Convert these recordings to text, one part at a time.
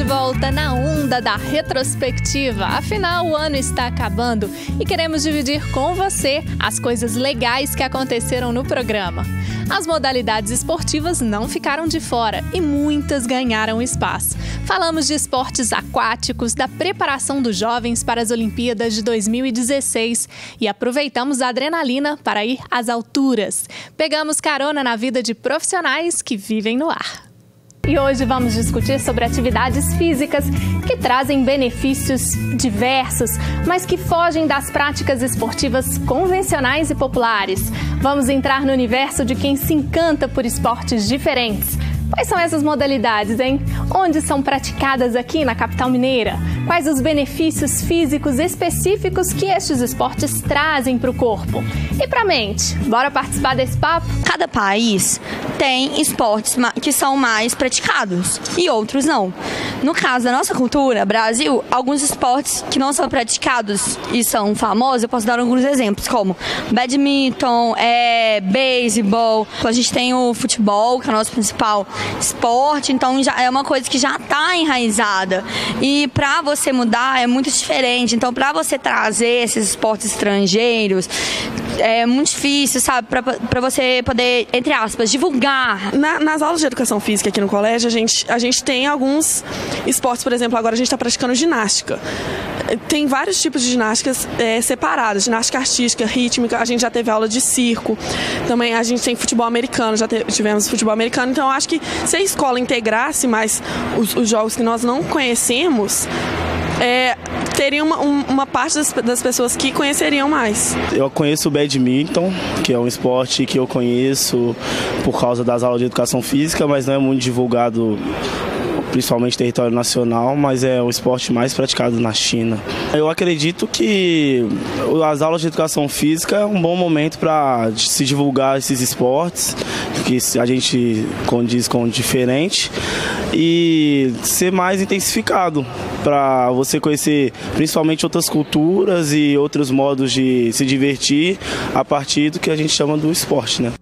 volta na onda da retrospectiva. Afinal, o ano está acabando e queremos dividir com você as coisas legais que aconteceram no programa. As modalidades esportivas não ficaram de fora e muitas ganharam espaço. Falamos de esportes aquáticos, da preparação dos jovens para as Olimpíadas de 2016 e aproveitamos a adrenalina para ir às alturas. Pegamos carona na vida de profissionais que vivem no ar. E hoje vamos discutir sobre atividades físicas que trazem benefícios diversos, mas que fogem das práticas esportivas convencionais e populares. Vamos entrar no universo de quem se encanta por esportes diferentes. Quais são essas modalidades, hein? Onde são praticadas aqui na capital mineira? Quais os benefícios físicos específicos que estes esportes trazem para o corpo? E para a mente? Bora participar desse papo? Cada país tem esportes que são mais praticados e outros não. No caso da nossa cultura, Brasil, alguns esportes que não são praticados e são famosos, eu posso dar alguns exemplos, como badminton, beisebol, a gente tem o futebol, que é o nosso principal esporte, então já é uma coisa que já está enraizada. E para você mudar é muito diferente, então para você trazer esses esportes estrangeiros, é muito difícil, sabe? Para você poder, entre aspas, divulgar. Nas aulas de educação física aqui no colégio, a gente tem alguns esportes, por exemplo, agora a gente está praticando ginástica. Tem vários tipos de ginásticas separadas, ginástica artística, rítmica, a gente já teve aula de circo, também a gente tem futebol americano, já tivemos futebol americano, então eu acho que se a escola integrasse mais os jogos que nós não conhecemos, teria uma parte das pessoas que conheceriam mais. Eu conheço o badminton, que é um esporte que eu conheço por causa das aulas de educação física, mas não é muito divulgado, principalmente em território nacional, mas é o esporte mais praticado na China. Eu acredito que as aulas de educação física é um bom momento para se divulgar esses esportes, que a gente condiz com diferente, e ser mais intensificado, para você conhecer principalmente outras culturas e outros modos de se divertir a partir do que a gente chama do esporte, né?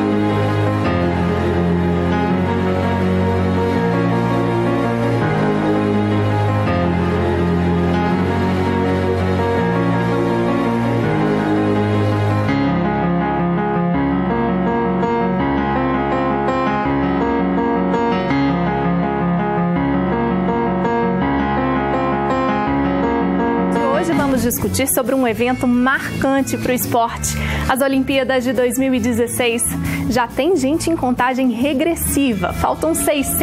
Hoje vamos discutir sobre um evento marcante para o esporte. As Olimpíadas de 2016 já tem gente em contagem regressiva. Faltam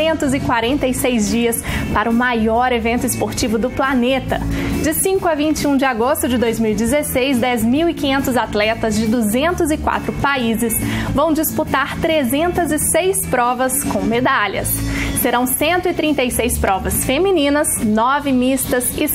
646 dias para o maior evento esportivo do planeta. De 5 a 21 de agosto de 2016, 10.500 atletas de 204 países vão disputar 306 provas com medalhas. Serão 136 provas femininas, 9 mistas e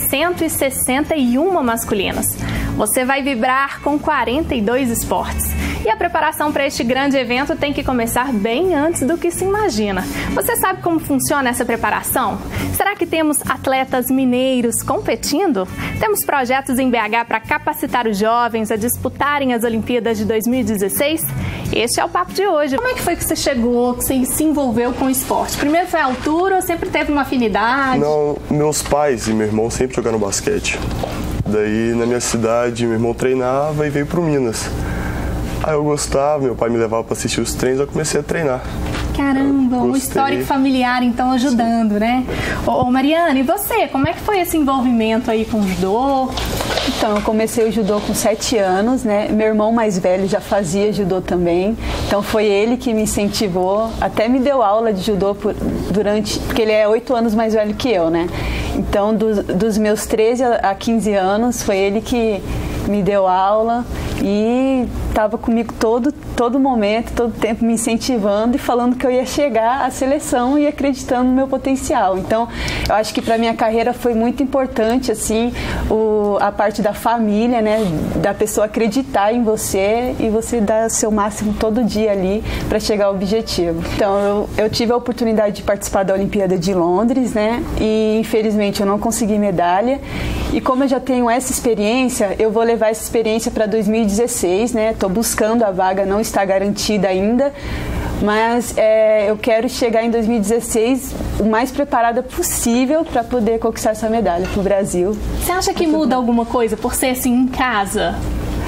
161 masculinas. Você vai vibrar com 42 esportes. E a preparação para este grande evento tem que começar bem antes do que se imagina. Você sabe como funciona essa preparação? Será que temos atletas mineiros competindo? Temos projetos em BH para capacitar os jovens a disputarem as Olimpíadas de 2016? Este é o papo de hoje. Como é que foi que você chegou, que você se envolveu com o esporte? Primeiro foi a altura ou sempre teve uma afinidade? Não, meus pais e meu irmão sempre jogaram basquete. Daí na minha cidade meu irmão treinava e veio pro Minas. Aí eu gostava, meu pai me levava para assistir os treinos, eu comecei a treinar. Caramba, um histórico familiar então ajudando, né? Ô Mariana, e você? Como é que foi esse envolvimento aí com o judô? Então, eu comecei o judô com 7 anos, né? Meu irmão mais velho já fazia judô também. Então, foi ele que me incentivou. Até me deu aula de judô porque ele é 8 anos mais velho que eu, né? Então, dos meus 13 a 15 anos, foi ele que me deu aula e estava comigo todo momento, todo tempo me incentivando e falando que eu ia chegar à seleção e acreditando no meu potencial. Então, eu acho que para minha carreira foi muito importante assim a parte da família, né, da pessoa acreditar em você e você dar o seu máximo todo dia ali para chegar ao objetivo. Então, eu tive a oportunidade de participar da Olimpíada de Londres, né, e infelizmente eu não consegui medalha. E como eu já tenho essa experiência, eu vou levar essa experiência para 2016, né? Estou buscando a vaga, não está garantida ainda, mas eu quero chegar em 2016 o mais preparada possível para poder conquistar essa medalha para o Brasil. Você acha que muda alguma coisa por ser assim em casa?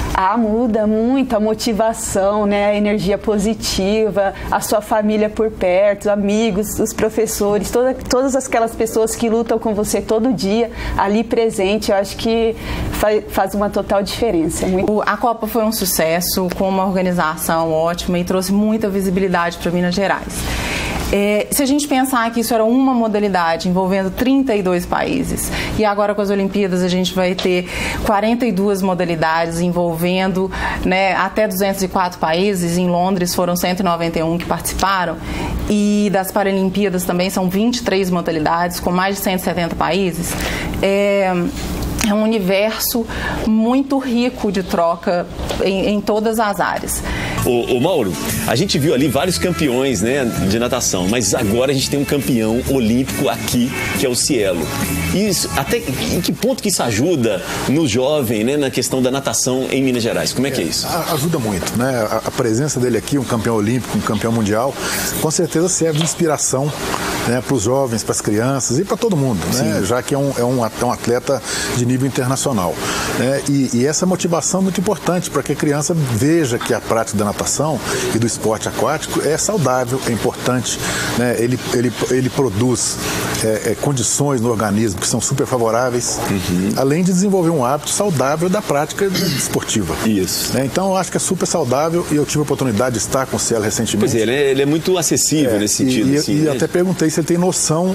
Muda muito a motivação, né? A energia positiva, a sua família por perto, amigos, os professores, todas aquelas pessoas que lutam com você todo dia, ali presente, eu acho que faz uma total diferença. A Copa foi um sucesso, com uma organização ótima e trouxe muita visibilidade para Minas Gerais. Se a gente pensar que isso era uma modalidade envolvendo 32 países e agora com as Olimpíadas a gente vai ter 42 modalidades envolvendo, né, até 204 países, em Londres foram 191 que participaram e das Paralimpíadas também são 23 modalidades com mais de 170 países. É um universo muito rico de troca em todas as áreas. Ô Mauro, a gente viu ali vários campeões, né, de natação, mas agora a gente tem um campeão olímpico aqui, que é o Cielo. Isso, até em que ponto que isso ajuda no jovem, né, na questão da natação em Minas Gerais? Como é que é isso? Ajuda muito, né? A presença dele aqui, um campeão olímpico, um campeão mundial, com certeza serve de inspiração, né, para os jovens, para as crianças e para todo mundo, né? Já que é um atleta de nível internacional, né? E essa motivação é muito importante para que a criança veja que a prática da natação e do esporte aquático é saudável, é importante, né? Ele produz condições no organismo que são super favoráveis, além de desenvolver um hábito saudável da prática esportiva. Isso. Né? Então eu acho que é super saudável e eu tive a oportunidade de estar com o Cielo recentemente. Pois é, ele é muito acessível nesse sentido. E até perguntei se ele tem noção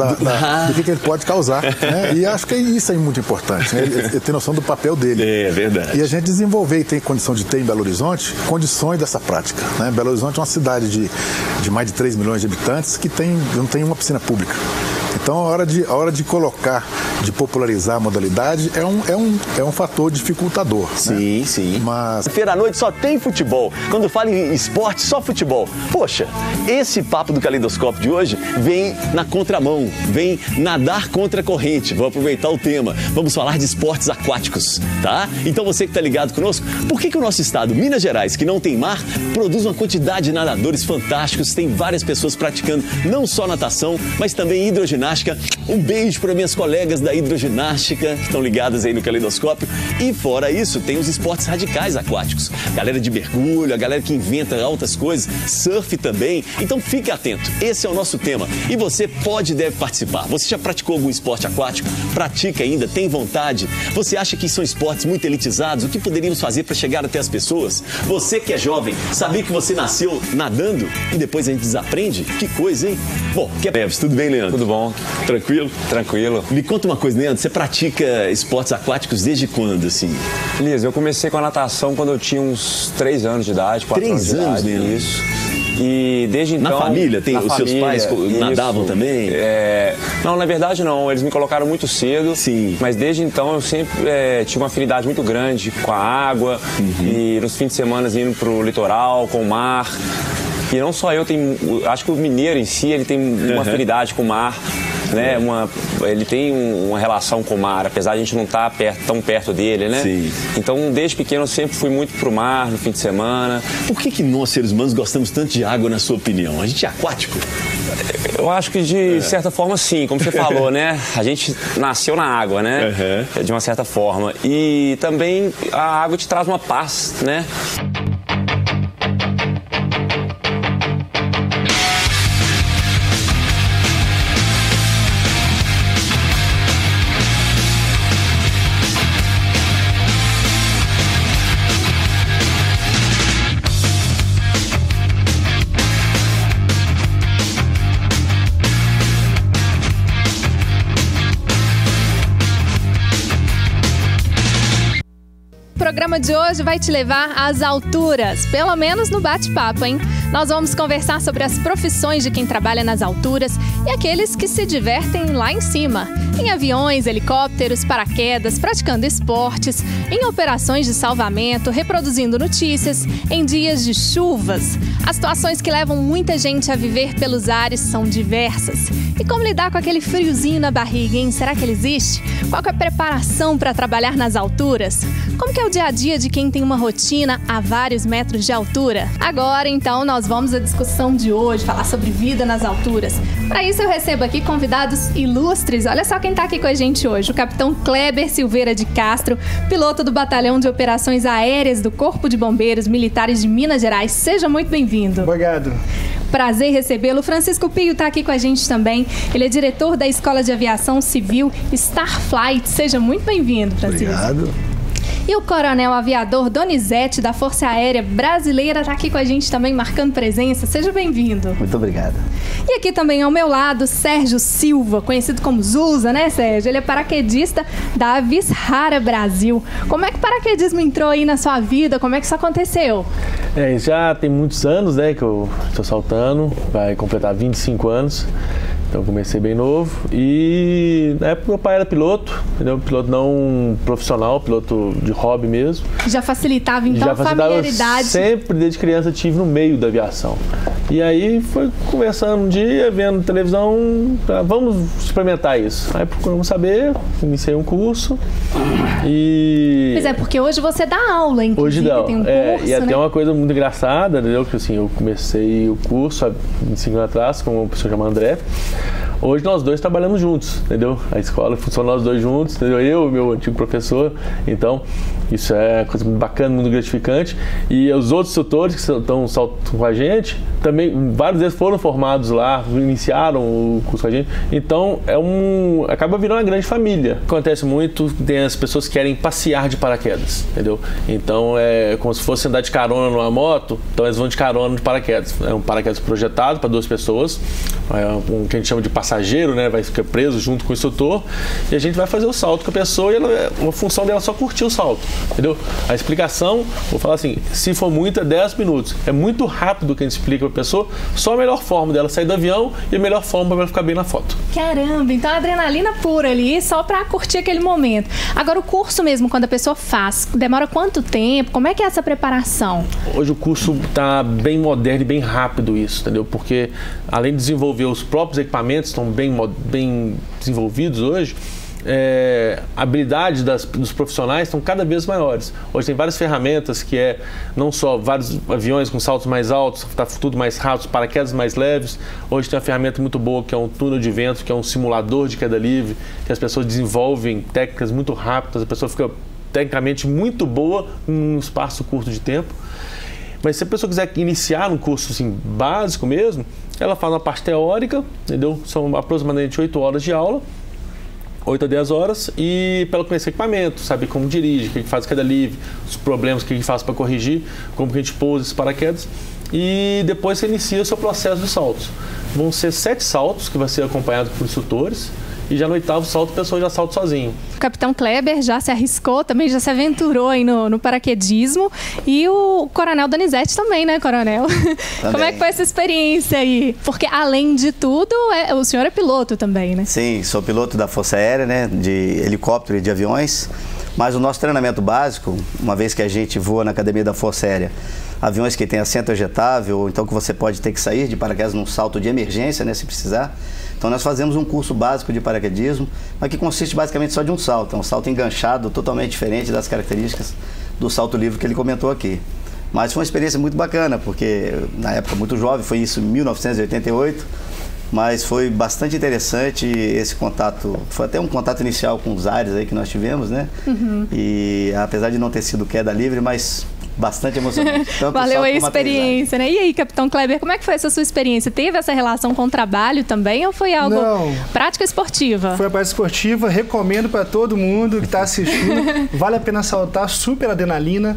do que ele pode causar. Né? E acho que isso é muito importante. Né? Ele tem noção do papel dele. É verdade. E a gente desenvolver e tem condição de ter em Belo Horizonte condições dessa prática. Né? Belo Horizonte é uma cidade de mais de 3 milhões de habitantes que não tem uma piscina pública. Então, a hora de colocar, de popularizar a modalidade é um fator dificultador. Sim, né? sim. Mas feira à noite só tem futebol. Quando fala em esporte, só futebol. Poxa, esse papo do Caleidoscópio de hoje vem na contramão, vem nadar contra a corrente. Vou aproveitar o tema. Vamos falar de esportes aquáticos, tá? Então você que tá ligado conosco, por que o nosso estado, Minas Gerais, que não tem mar, produz uma quantidade de nadadores fantásticos, tem várias pessoas praticando não só natação, mas também hidroginástica. Um beijo para minhas colegas da hidroginástica que estão ligadas aí no Caleidoscópio. E fora isso, tem os esportes radicais aquáticos. Galera de mergulho, a galera que inventa altas coisas, surf também. Então fique atento, esse é o nosso tema. E você pode e deve participar. Você já praticou algum esporte aquático? Pratica ainda? Tem vontade? Você acha que são esportes muito elitizados? O que poderíamos fazer para chegar até as pessoas? Você que é jovem, sabia que você nasceu nadando e depois a gente desaprende? Que coisa, hein? Bom, tudo bem, Leandro? Tudo bom. Tranquilo? Tranquilo. Me conta uma coisa, Leandro, você pratica esportes aquáticos desde quando, assim? Liz, eu comecei com a natação quando eu tinha uns 3 anos de idade, 4 anos de idade. 3 anos, Leandro? Isso. E desde então... Na família? Seus pais nadavam também? Não, na verdade não. Eles me colocaram muito cedo. Sim. Mas desde então eu sempre tive uma afinidade muito grande com a água. E nos fins de semana indo pro litoral, com o mar. E não só eu, acho que o mineiro em si, ele tem uma afinidade com o mar, né? Ele tem uma relação com o mar, apesar de a gente não estar tão perto dele, né? Sim. Então, desde pequeno, eu sempre fui muito pro mar, no fim de semana. Por que nós, seres humanos, gostamos tanto de água, na sua opinião? A gente é aquático? Eu acho que, de certa forma, sim. Como você falou, né? A gente nasceu na água, né? De uma certa forma. E também a água te traz uma paz, né? O programa de hoje vai te levar às alturas, pelo menos no bate-papo, hein? Nós vamos conversar sobre as profissões de quem trabalha nas alturas e aqueles que se divertem lá em cima. Em aviões, helicópteros, paraquedas, praticando esportes, em operações de salvamento, reproduzindo notícias, em dias de chuvas. As situações que levam muita gente a viver pelos ares são diversas. E como lidar com aquele friozinho na barriga, hein? Será que ele existe? Qual que é a preparação para trabalhar nas alturas? Como que é o dia a dia de quem tem uma rotina a vários metros de altura? Agora, então, nós vamos à discussão de hoje, falar sobre vida nas alturas. Para isso, eu recebo aqui convidados ilustres. Olha só quem está aqui com a gente hoje. O capitão Kleber Silveira de Castro, piloto do Batalhão de Operações Aéreas do Corpo de Bombeiros Militares de Minas Gerais. Seja muito bem-vindo. Obrigado. Prazer recebê-lo. Francisco Pio está aqui com a gente também. Ele é diretor da Escola de Aviação Civil Starflight. Seja muito bem-vindo, Francisco. Obrigado. E o coronel aviador Donizete, da Força Aérea Brasileira, está aqui com a gente também, marcando presença. Seja bem-vindo. Muito obrigado. E aqui também ao meu lado, Sérgio Silva, conhecido como Zusa, né, Sérgio? Ele é paraquedista da Avis Rara Brasil. Como é que o paraquedismo entrou aí na sua vida? Como é que isso aconteceu? Já tem muitos anos, né, que eu estou saltando. Vai completar 25 anos. Então comecei bem novo e na época meu pai era piloto, entendeu? Piloto não profissional, piloto de hobby mesmo. Já facilitava então a familiaridade. Sempre desde criança tive no meio da aviação. E aí foi conversando um dia, vendo televisão, vamos experimentar isso. Aí procuramos saber, iniciei um curso e... Pois é, porque hoje você dá aula, inclusive, hoje dá, tem um curso, e até né? uma coisa muito engraçada, entendeu? Que assim, eu comecei o curso há 25 anos atrás com uma pessoa chamada André. Hoje nós dois trabalhamos juntos, entendeu? A escola funciona nós dois juntos, entendeu? Eu e meu antigo professor. Então, isso é coisa muito bacana, muito gratificante. E os outros tutores que estão com a gente, também, vários deles foram formados lá, iniciaram o curso com a gente. Então, acaba virando uma grande família. Acontece muito, tem as pessoas que querem passear de paraquedas, entendeu? Então, é como se fosse andar de carona numa moto, então eles vão de carona de paraquedas. É um paraquedas projetado para 2 pessoas, um que a gente chama de passageiro, né? Vai ficar preso junto com o instrutor e a gente vai fazer o salto com a pessoa e a função dela é só curtir o salto, entendeu? A explicação, vou falar assim, se for muito é 10 minutos. É muito rápido que a gente explica para a pessoa, só a melhor forma dela sair do avião e a melhor forma para ela ficar bem na foto. Caramba, então adrenalina pura ali, só para curtir aquele momento. Agora o curso mesmo, quando a pessoa faz, demora quanto tempo? Como é que é essa preparação? Hoje o curso está bem moderno e bem rápido isso, entendeu? Porque além de desenvolver os próprios equipamentos, estão bem desenvolvidos hoje, a habilidade dos profissionais estão cada vez maiores. Hoje tem várias ferramentas que não só vários aviões com saltos mais altos, está tudo mais rápido, paraquedas mais leves. Hoje tem uma ferramenta muito boa que é um túnel de vento, que é um simulador de queda livre, que as pessoas desenvolvem técnicas muito rápidas, a pessoa fica tecnicamente muito boa num espaço curto de tempo. Mas se a pessoa quiser iniciar um curso assim, básico mesmo, ela faz uma parte teórica, entendeu? São aproximadamente 8 horas de aula, 8 a 10 horas, e para ela conhecer equipamento, saber como dirige, o que faz queda livre, os problemas que a gente faz para corrigir, como que a gente pousa esses paraquedas, e depois você inicia o seu processo de saltos. Vão ser 7 saltos, que vai ser acompanhado por instrutores, e já no 8º salto a pessoa já salta sozinho. O capitão Kleber já se arriscou, também já se aventurou aí no paraquedismo, e o coronel Donizete também, né, coronel? Também. Como é que foi essa experiência aí? Porque além de tudo, o senhor é piloto também, né? Sim, sou piloto da Força Aérea, né, de helicóptero e de aviões, mas o nosso treinamento básico, uma vez que a gente voa na academia da Força Aérea, aviões que tem assento ejetável, ou então que você pode ter que sair de paraquedas num salto de emergência, né, se precisar. Então nós fazemos um curso básico de paraquedismo, mas que consiste basicamente só de um salto. É um salto enganchado, totalmente diferente das características do salto livre que ele comentou aqui. Mas foi uma experiência muito bacana, porque na época muito jovem, foi isso em 1988, mas foi bastante interessante esse contato, foi até um contato inicial com os ares aí que nós tivemos, né? Uhum. E apesar de não ter sido queda livre, mas bastante emocionante. Valeu a experiência, né? E aí, capitão Kleber, como é que foi essa sua experiência? Teve essa relação com o trabalho também ou foi algo prática esportiva? Foi a prática esportiva, recomendo para todo mundo que está assistindo. Vale a pena saltar, super adrenalina.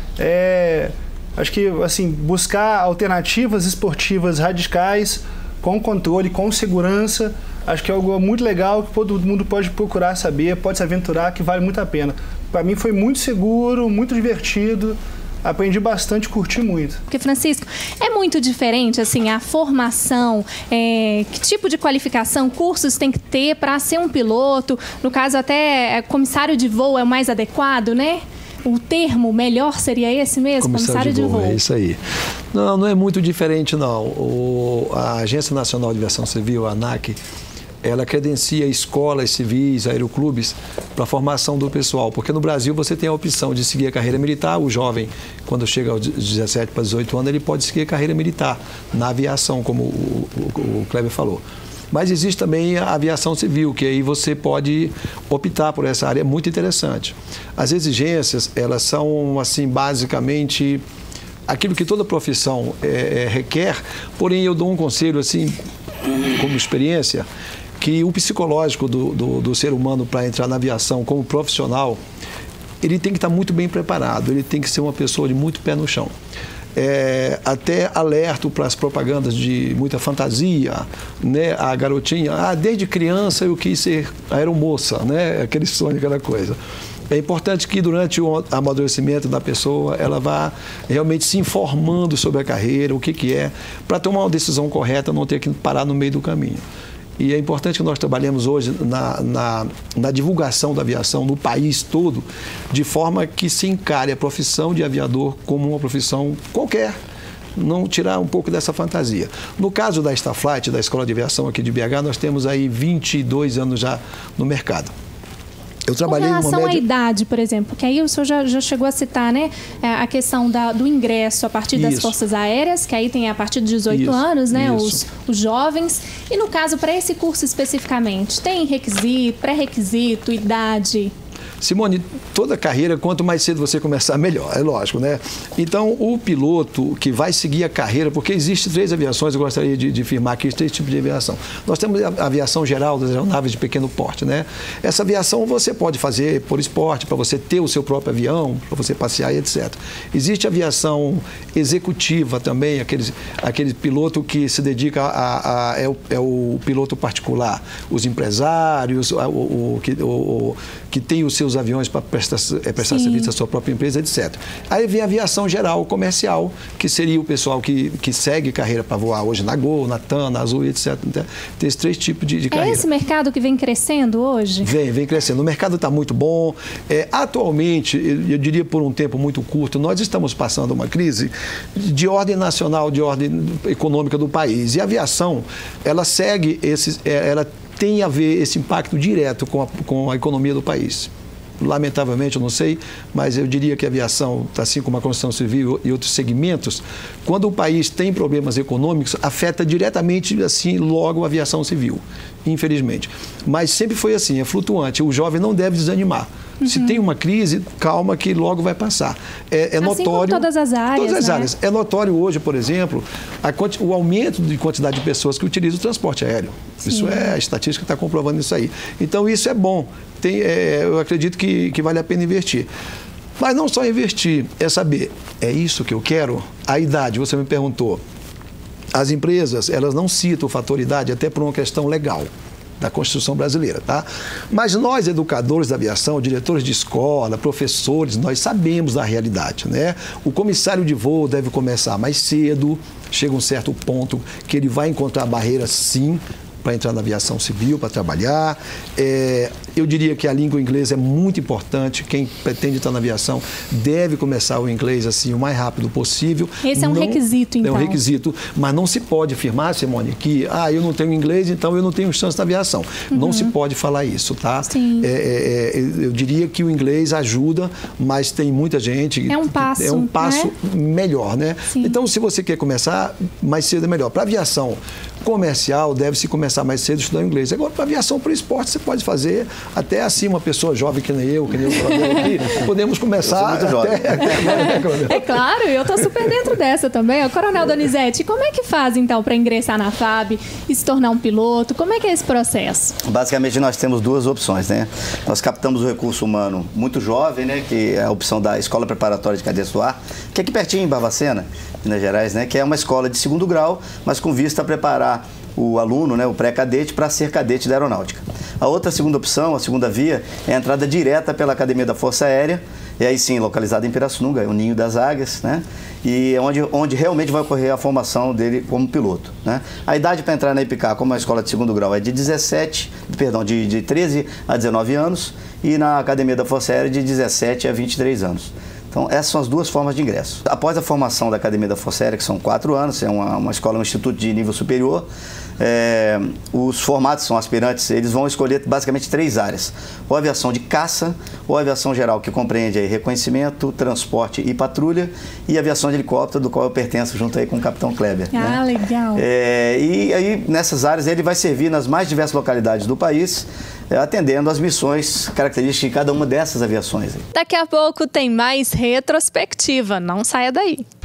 Acho que assim, buscar alternativas esportivas radicais, com controle, com segurança, acho que é algo muito legal que todo mundo pode procurar saber, pode se aventurar, que vale muito a pena. Para mim foi muito seguro, muito divertido. aprendi bastante, curti muito. Porque, Francisco, é muito diferente, assim, a formação, que tipo de qualificação, cursos tem que ter para ser um piloto? No caso, até comissário de voo é o mais adequado, né? O termo melhor seria esse mesmo? Comissário de voo. É isso aí. Não, não é muito diferente, não. A Agência Nacional de Aviação Civil, a ANAC, ela credencia escolas civis, aeroclubes, para a formação do pessoal. Porque no Brasil você tem a opção de seguir a carreira militar. O jovem, quando chega aos 17 para 18 anos, ele pode seguir a carreira militar na aviação, como o Kleber falou. Mas existe também a aviação civil, que aí você pode optar por essa área, é muito interessante. As exigências, elas são, assim, basicamente aquilo que toda profissão requer, porém eu dou um conselho, assim, como experiência, que o psicológico do ser humano para entrar na aviação como profissional, ele tem que estar muito bem preparado, ele tem que ser uma pessoa de muito pé no chão. Até alerto para as propagandas de muita fantasia, né? A garotinha, desde criança eu quis ser aeromoça, né? Aquele sonho, aquela coisa. É importante que durante o amadurecimento da pessoa, ela vá realmente se informando sobre a carreira, o que é, para tomar uma decisão correta, não ter que parar no meio do caminho. E é importante que nós trabalhemos hoje na divulgação da aviação no país todo, de forma que se encare a profissão de aviador como uma profissão qualquer, não tirar um pouco dessa fantasia. No caso da Starflight, da Escola de Aviação aqui de BH, nós temos aí 22 anos já no mercado. Eu trabalhei com relação à idade, por exemplo, que aí o senhor já chegou a citar, né, a questão do ingresso a partir das Forças Aéreas, que aí tem a partir de 18 anos, né, os jovens. E no caso, para esse curso especificamente, tem requisito, pré-requisito, idade? Simone, toda carreira, quanto mais cedo você começar, melhor, é lógico, né? Então, o piloto que vai seguir a carreira, porque existem 3 aviações, eu gostaria de afirmar aqui, 3 tipos de aviação. Nós temos a aviação geral das aeronaves de pequeno porte, né? Essa aviação você pode fazer por esporte, para você ter o seu próprio avião, para você passear e etc. Existe a aviação executiva também, aquele piloto que se dedica é o piloto particular, os empresários, que tem os seus aviões para prestar serviço à sua própria empresa, etc. Aí vem a aviação geral, comercial, que seria o pessoal que segue carreira para voar hoje na Gol, na TAM, na Azul, etc. Tem esses 3 tipos de carreira. É esse mercado que vem crescendo hoje? Vem crescendo. O mercado está muito bom. Atualmente, eu diria por um tempo muito curto, nós estamos passando uma crise de ordem nacional, de ordem econômica do país. E a aviação, ela segue ela tem a ver esse impacto direto com a economia do país. Lamentavelmente, eu não sei, mas eu diria que a aviação, assim como a construção civil e outros segmentos, quando o país tem problemas econômicos, afeta diretamente, assim, logo a aviação civil, infelizmente. Mas sempre foi assim, é flutuante. O jovem não deve desanimar. Se tem uma crise, calma que logo vai passar. É assim notório. Como todas as áreas. Todas as áreas. É notório hoje, por exemplo, o aumento de quantidade de pessoas que utilizam o transporte aéreo. Sim. Isso a estatística está comprovando isso aí. Então, isso é bom. Eu acredito que vale a pena investir. Mas não só investir, é saber, é isso que eu quero? A idade, você me perguntou. As empresas, elas não citam o fator idade até por uma questão legal da Constituição brasileira, tá? Mas nós, educadores da aviação, diretores de escola, professores, nós sabemos da realidade, né? O comissário de voo deve começar mais cedo, chega um certo ponto que ele vai encontrar barreiras, sim, para entrar na aviação civil, para trabalhar. Eu diria que a língua inglesa é muito importante. Quem pretende estar na aviação deve começar o inglês assim o mais rápido possível. Esse é um requisito, então. É um requisito, mas não se pode afirmar, Simone, que eu não tenho inglês, então eu não tenho chance na aviação. Não se pode falar isso, tá? Sim. Eu diria que o inglês ajuda, mas tem muita gente... É um passo, melhor, né? Sim. Então, se você quer começar, mais cedo é melhor. Para aviação comercial, deve-se começar mais cedo estudando inglês. Agora, para aviação para esporte, você pode fazer até assim, uma pessoa jovem que nem eu aqui, podemos começar É claro, eu estou super dentro dessa também. Coronel Donizete, como é que faz, então, para ingressar na FAB e se tornar um piloto? Como é que é esse processo? Basicamente, nós temos 2 opções, né? Nós captamos o recurso humano muito jovem, né? Que é a opção da Escola Preparatória de Cadetes do Ar, que é aqui pertinho, em Barbacena, Minas Gerais, né? Que é uma escola de 2º grau, mas com vista a preparar o aluno, né, o pré-cadete, para ser cadete da aeronáutica. A outra segunda opção, a segunda via, é a entrada direta pela Academia da Força Aérea, e aí sim, localizada em Pirassununga, é o Ninho das Águias, né? E é onde realmente vai ocorrer a formação dele como piloto, né? A idade para entrar na IPCAR, como a escola de segundo grau, é de 13 a 19 anos, e na Academia da Força Aérea de 17 a 23 anos. Então, essas são as duas formas de ingresso. Após a formação da Academia da Força Aérea, que são 4 anos, é uma escola, um instituto de nível superior, os formatos são aspirantes, eles vão escolher basicamente 3 áreas. Ou aviação de caça, ou aviação geral, que compreende aí reconhecimento, transporte e patrulha, e aviação de helicóptero, do qual eu pertenço junto aí com o capitão Kleber. Ah, né? Legal. E aí, nessas áreas, ele vai servir nas mais diversas localidades do país, atendendo às missões características de cada uma dessas aviações. Daqui a pouco tem mais retrospectiva, não saia daí.